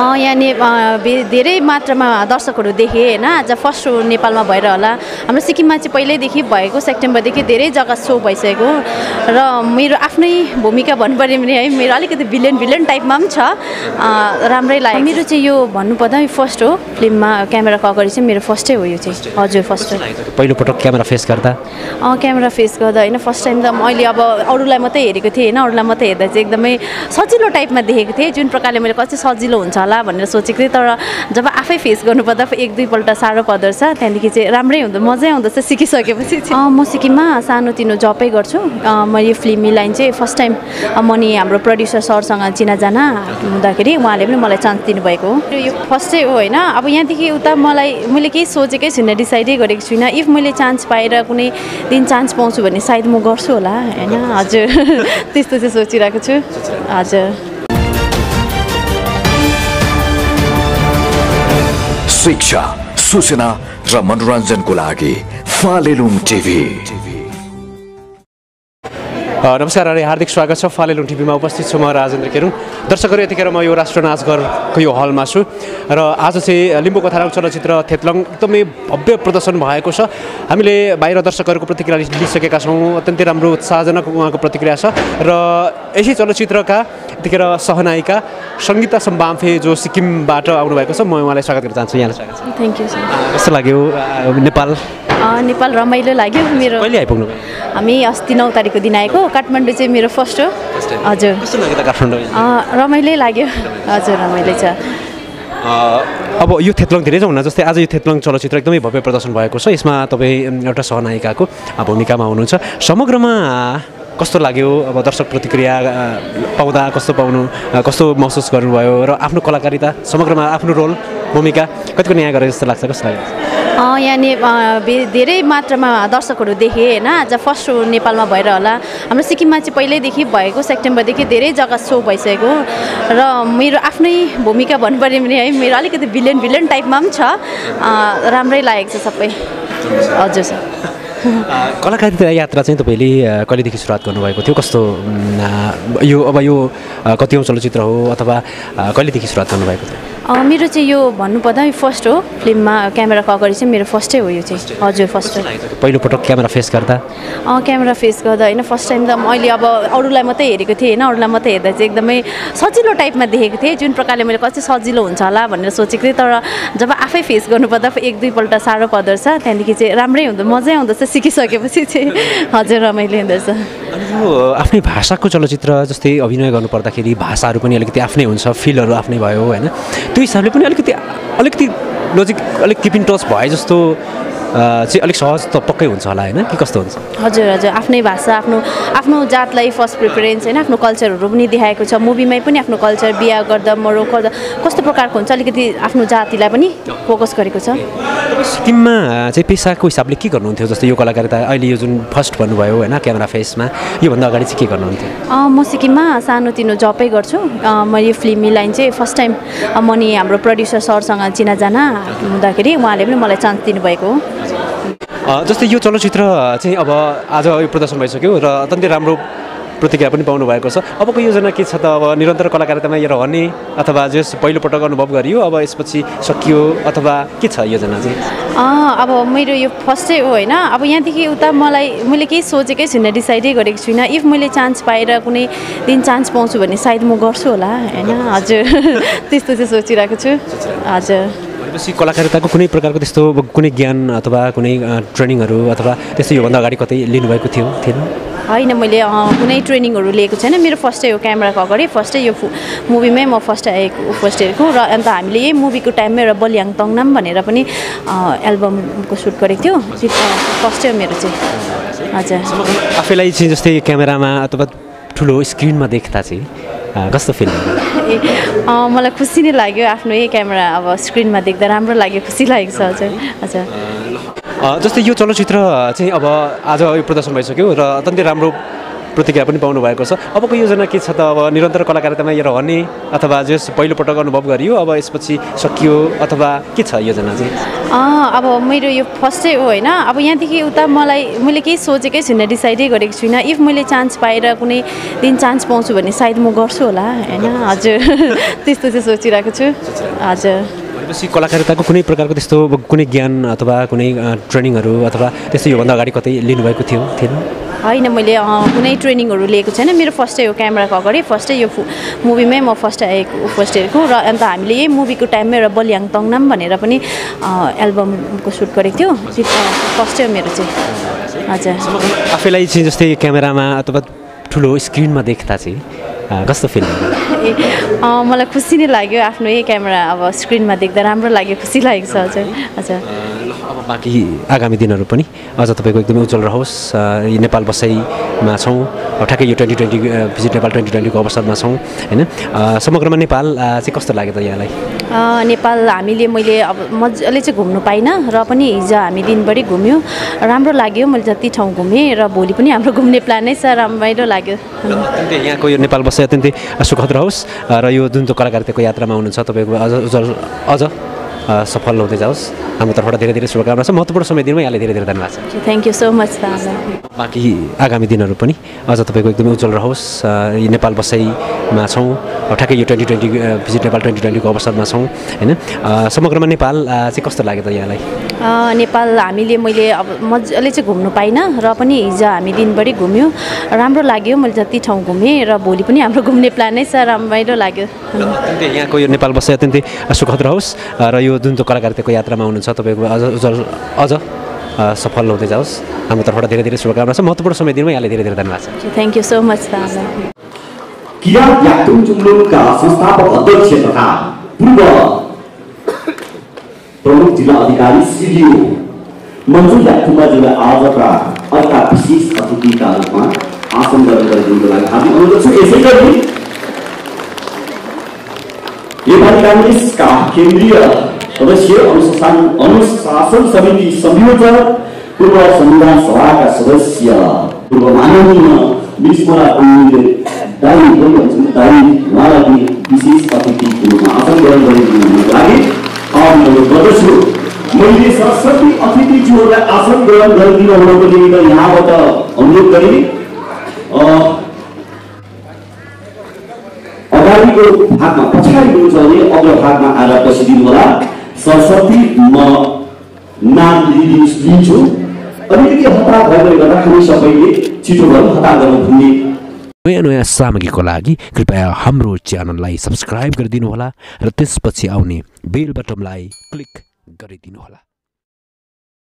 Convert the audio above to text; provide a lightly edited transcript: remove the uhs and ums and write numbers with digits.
यहाँ धेरै मात्रामा दर्शकहरू देखेँ होइन। आज फर्स्ट सो नेपालमा भएर होला। हाम्रो सिक्किममा चाहिँ पहिल्यैदेखि भएको सेप्टेम्बरदेखि धेरै जग्गा सो भइसकेको र मेरो आफ्नै भूमिका भन्नुपर्यो भने है मेरो अलिकति भिलेन टाइपमा पनि छ। राम्रै लाग्यो। मेरो चाहिँ यो भन्नुपर्दा फर्स्ट हो फिल्ममा क्यामेराको अगाडि चाहिँ मेरो फर्स्टै हो यो चाहिँ। हजुर फर्स्ट हो। पहिलोपटक क्यामेरा फेस गर्दा क्यामेरा फेस गर्दा होइन फर्स्ट टाइम त मैले अब अरूलाई मात्रै हेरेको थिएँ होइन। अरूलाई मात्रै हेर्दा चाहिँ एकदमै सजिलो टाइपमा देखेको थिएँ। जुन प्रकारले मैले कति सजिलो हुन्छ होला भनेर सोचेको थिएँ। तर जब आफै फेस गर्नुपर्दा एक दुईपल्ट साह्रो पर्दो रहेछ। त्यहाँदेखि चाहिँ राम्रै हुँदो मजै आउँदो रहेछ सिकिसकेपछि चाहिँ। म सिक्किममा सानोतिनो जबै गर्छु। म यो फिल्मी लाइन चाहिँ फर्स्ट टाइम म नि हाम्रो प्रड्युसर सरसँग चिनाजाना हुँदाखेरि उहाँले पनि मलाई चान्स दिनुभएको हो। यो फर्स्टै हो होइन। अब यहाँदेखि उता मैले केही सोचेकै छुइनँ, डिसाइडै गरेको छुइनँ। इफ मैले चान्स पाएर कुनै दिन चान्स पाउँछु भने सायद म गर्छु होला होइन। हजुर त्यस्तो चाहिँ सोचिरहेको छु। हजुर शिक्षा, सूचना र मनोरञ्जनको लागि फालेलुङ टिभी। नमस्कार अनि हार्दिक स्वागत छ फालेलुङ टिभीमा उपस्थित छु म राजेन्द्र केरुङ। दर्शकहरू यतिखेर म यो राष्ट्र नाचघरको यो हलमा छु र आज चाहिँ लिम्बू कथारङ चलचित्र थेतलङ एकदमै भव्य प्रदर्शन भएको छ। हामीले बाहिर दर्शकहरूको प्रतिक्रिया लिइसकेका छौँ। अत्यन्तै राम्रो उत्साहजनक उहाँको प्रतिक्रिया छ र यसै चलचित्रका यतिखेर सहनायिका सङ्गीता सम्बाम्फे जो सिक्किमबाट आउनुभएको छ, म उहाँलाई स्वागत गर्न चाहन्छु। यहाँलाई स्वागत छ। Thank you sir. कस्तो लाग्यो नेपाल? नेपाल रमाइलो लाग्यो। मेरो कहिले आइपुग्नु? हामी अस्ति 9 तारिकको दिन आएको। काठमाडौँ चाहिँ मेरो फर्स्ट हो। हजुर कस्तो लाग्यो त काठमाडौँ? रमाइलै लाग्यो। हजुर रमाइलो छ। अब यो थेतलङ धेरै जाउँ न, जस्तै आज यो थेतलङ चलचित्र एकदमै भव्य प्रदर्शन भएको छ। यसमा तपाईँ एउटा सहनायिकाको भूमिकामा हुनुहुन्छ। समग्रमा कस्तो लाग्यो? अब दर्शक प्रतिक्रिया पाउँदा कस्तो महसुस गर्नुभयो र आफ्नो कलाकारिता समग्रमा आफ्नो रोल भूमिका कतिको न्याय गरे जस्तो लाग्छ? कस्तो लाग्यो? यहाँ धेरै मात्रामा दर्शकहरू देखेँ होइन। आज फर्स्ट सो नेपालमा भएर होला। हाम्रो सिक्किममा चाहिँ पहिल्यैदेखि भएको सेप्टेम्बरदेखि धेरै जग्गा सो भइसकेको र मेरो आफ्नै भूमिका भन्नुपर्यो भने है मेरो अलिकति भिलेन टाइपमा पनि छ। राम्रै लागेको छ सबै। हजुर सर। कलाकारिता यात्रा चाहिँ तपाईँले कहिलेदेखि सुरुवात गर्नुभएको थियो? कस्तो यो कतिौँ चलचित्र हो अथवा कहिलेदेखि सुरुवात गर्नुभएको थियो? मेरो चाहिँ यो भन्नुपर्दा फर्स्ट हो फिल्ममा क्यामेराको अगाडि चाहिँ मेरो फर्स्टै हो यो चाहिँ। हजुर फर्स्ट हो। पहिलोपटक क्यामेरा फेस गर्दा क्यामेरा फेस गर्दा होइन फर्स्ट टाइम त मैले अब अरूलाई मात्रै हेरेको थिएँ होइन। अरूलाई मात्रै हेर्दा चाहिँ एकदमै सजिलो टाइपमा देखेको थिएँ। जुन प्रकारले मैले कति सजिलो हुन्छ होला भनेर सोचेको थिएँ। तर जब आफै फेस गर्नुपर्दा एक दुईपल्ट साह्रो पर्दो रहेछ। त्यहाँदेखि चाहिँ राम्रै हुँदो मजै आउँदो रहेछ सिकिसकेपछि चाहिँ। हजुर रमाइलो हुँदो रहेछ। अनि यो आफ्नै भाषाको चलचित्र जस्तै अभिनय गर्नुपर्दाखेरि भाषाहरू पनि अलिकति आफ्नै हुन्छ, फिलहरू आफ्नै भयो होइन। त्यो हिसाबले पनि अलिकति लोजिक किप इन टच भए जस्तो चाहिँ अलिक सहज त पक्कै हुन्छ होला होइन कि कस्तो हुन्छ? हजुर आफ्नै भाषा आफ्नो जातलाई फर्स्ट प्रिफरेन्स होइन। आफ्नो कल्चरहरू पनि देखाएको छ मुभीमै पनि। आफ्नो कल्चर बिहा गर्दा मरौ गर्दा कस्तो प्रकारको हुन्छ अलिकति आफ्नो जातिलाई पनि फोकस गरेको छ। सिक्किममा चाहिँ पेसाको हिसाबले के गर्नुहुन्थ्यो? जस्तै यो कलाकारिता अहिले यो जुन फर्स्ट भन्नुभयो होइन क्यामेरा फेसमा, योभन्दा अगाडि चाहिँ के गर्नुहुन्थ्यो? म सिक्किममा सानोतिनो जबै गर्छु। म यो फिल्मी लाइन चाहिँ फर्स्ट टाइम म नि हाम्रो प्रड्युसर सरसँग चिनाजाना हुँदाखेरि उहाँले पनि मलाई चान्स दिनुभएको हो। जस्तै यो चलचित्र चाहिँ अब आज यो प्रदर्शन भइसक्यो र अत्यन्तै राम्रो प्रतिक्रिया पनि पाउनु भएको छ। अबको योजना के छ त? अब निरन्तर कलाकारितामा यो रहने अथवा जस पहिलोपटक अनुभव गरियो अब यसपछि सकियो अथवा के छ योजना चाहिँ? अब मेरो यो फर्स्टै हो होइन। अब यहाँदेखि उता मैले केही सोचेकै छुइनँ, डिसाइडै गरेको छुइनँ। इफ मैले चान्स पाएर कुनै दिन चान्स पाउँछु भने सायद म गर्छु होला होइन। हजुर त्यस्तो चाहिँ सोचिरहेको छु। हजुर भनेपछि कलाकारिताको कुनै प्रकारको त्यस्तो कुनै ज्ञान अथवा कुनै ट्रेनिङहरू अथवा त्यस्तो योभन्दा अगाडि कतै लिनुभएको थिएन? होइन मैले कुनै ट्रेनिङहरू लिएको छैन। मेरो फर्स्टै हो क्यामेराको अगाडि। फर्स्टै यो मुभीमै म फर्स्ट हेरेको र अन्त हामीले यही मुभीको टाइममै एउटा बलियाङ तङनाम भनेर पनि एल्बमको सुट गरेको थियो। फर्स्टै हो मेरो चाहिँ। हजुर आफैलाई चाहिँ जस्तै क्यामेरामा अथवा ठुलो स्क्रिनमा देख्दा चाहिँ कस्तो फिल? मलाई खुसी नै लाग्यो। आफ्नो यही क्यामेरा अब स्क्रिनमा देख्दा राम्रो लाग्यो, खुसी लागेको छ। हजुर हजुर जस्तै यो चलचित्र चाहिँ अब आज यो प्रदर्शन भइसक्यो र अत्यन्तै राम्रो प्रतिक्रिया पनि पाउनु भएको छ। अबको योजना के छ त? अब निरन्तर कलाकारितामा यो रहने अथवा जस पहिलोपटक अनुभव गरियो अब यसपछि सकियो अथवा के छ योजना चाहिँ? अब मेरो यो फर्स्टै हो होइन। अब यहाँदेखि उता मैले केही सोचेकै छुइनँ, डिसाइडै गरेको छुइनँ। इफ मैले चान्स पाएर कुनै दिन चान्स पाउँछु भने सायद म गर्छु होला होइन। हजुर त्यस्तो चाहिँ सोचिरहेको छु। हजुर भनेपछि कलाकारिताको कुनै प्रकारको त्यस्तो कुनै ज्ञान अथवा कुनै ट्रेनिङहरू अथवा त्यस्तो योभन्दा अगाडि कतै लिनुभएको थियो थिएन? होइन, मैले कुनै ट्रेनिङहरू लिएको छैन। मेरो फर्स्टै हो, क्यामेराको अगाडि फर्स्टै यो मुभीमै म फर्स्ट हेरेको र अन्त हामीले यही मुभीको टाइममा एउटा बलियाङ तङनाम भनेर पनि एल्बमको सुट गरेको थियो। फर्स्टै हो मेरो चाहिँ। हजुर आफैलाई चाहिँ जस्तै क्यामेरामा अथवा ठुलो स्क्रिनमा देख्दा चाहिँ कस्तो फिल भयो? मलाई खुसी नै लाग्यो आफ्नो यही क्यामेरा अब स्क्रिनमा देख्दा राम्रो लाग्यो, खुसी लागेको छ। हजुर हजुर अब बाँकी आगामी दिनहरू पनि अझ तपाईँको एकदमै उज्जवल रहोस्। नेपाल बसाइमा छौँ, ठ्याक्कै यो 2020 भिजिट नेपाल 2020को अवसरमा छौँ होइन। समग्रमा नेपाल चाहिँ कस्तो लाग्यो त यहाँलाई? नेपाल मैले अब मजाले चाहिँ घुम्नु पाइनँ र पनि हिजो हामी दिनभरि घुम्यौँ, राम्रो लाग्यो। मैले जति ठाउँ घुमेँ र भोलि पनि हाम्रो घुम्ने प्लानै छ, रमाइलो लाग्यो। यहाँको यो नेपाल बसाइ अत्यन्तै सुखद रहोस् र यो जुन चाहिँ कलाकारिताको यात्रामा हुनुहुन्छ तपाईँको अझ सफल हुँदै जाओस्। हाम्रो तर्फबाट धेरै धेरै शुभकामना छ। महत्त्वपूर्ण समय दिनमा यहाँले धेरै धेरै धन्यवाद छ। Thank you so much. बाँकी आगामी दिनहरू पनि अझ तपाईँको एकदमै उज्जवल रहोस्। नेपाल बसाइमा छौँ, ठ्याक्कै यो 2020 भिजिट नेपाल 2020को अवसरमा छौँ होइन। समग्रमा नेपाल चाहिँ कस्तो लाग्यो त यहाँलाई? नेपाल मैले अब मजाले चाहिँ घुम्नु पाइनँ र पनि हिजो हामी दिनभरि घुम्यौँ, राम्रो लाग्यो। मैले जति ठाउँ घुमेँ र भोलि पनि हाम्रो घुम्ने प्लानै छ, रमाइलो लाग्यो। यहाँको यो नेपाल बसाइ अत्यन्तै सुखद रहोस् र यो जुन चाहिँ कलाकारिताको यात्रामा हुनुहुन्छ तपाईँको अझ सफल हुँदै जाओस्। हाम्रो तर्फबाट धेरै धेरै शुभकामना छ। महत्त्वपूर्ण समय दिनमा यहाँले धेरै धेरै धन्यवाद छ। Thank you so much. Kirat Yakthung जुम्लुङका संस्थापक अध्यक्ष तथा पूर्व प्रमुख जिल्ला अधिकारी श्री मन्जु याक्तुङज्यूलाई आजका अर्का विशेष अतिथिका रूपमा आसन ग्रहण गरिदिनुको लागि हामी अनुरोध गर्छौँ। यसै गरी नेपाली काङ्ग्रेसका केन्द्रीय सदस्य, अनुशासन समिति संयोजक, पूर्व संविधान सभाका सदस्य, पूर्व माननीय मिसमोला उहाँलाई विशेष अतिथिको रूपमा आसन ग्रहण गरिदिनुको लागि अनुरोध गर्दछु। मैले सरस्वती अतिथिज्यूहरूलाई आसन ग्रहण गरिदिनु हुनको निमित्त यहाँबाट अनुरोध गरेँ। अगाडिको भागमा पछाडि हुनुहुन्छ भने अग्लो भागमा आएर बसिदिनु होला। सरस्वती म नाम लिन्छु। अलिकति हतार भएकोले गर्दा हामी सबैले छिटो गरौँ, हतार गरौँ भन्ने। नयाँ सामग्रीको लागि कृपया हाम्रो च्यानललाई सब्स्क्राइब गरिदिनुहोला र त्यसपछि आउने बेल बटनलाई क्लिक गरिदिनुहोला।